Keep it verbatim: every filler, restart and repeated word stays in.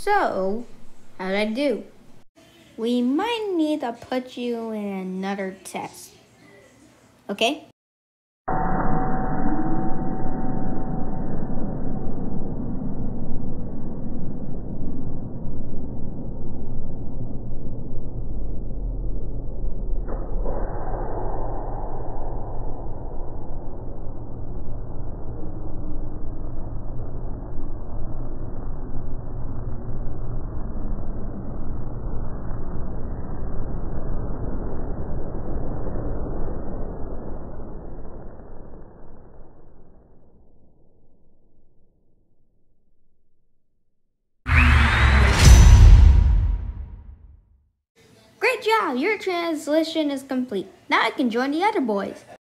So, how did I do? We might need to put you in another test. Okay? Great job! Your translation is complete. Now I can join the other boys.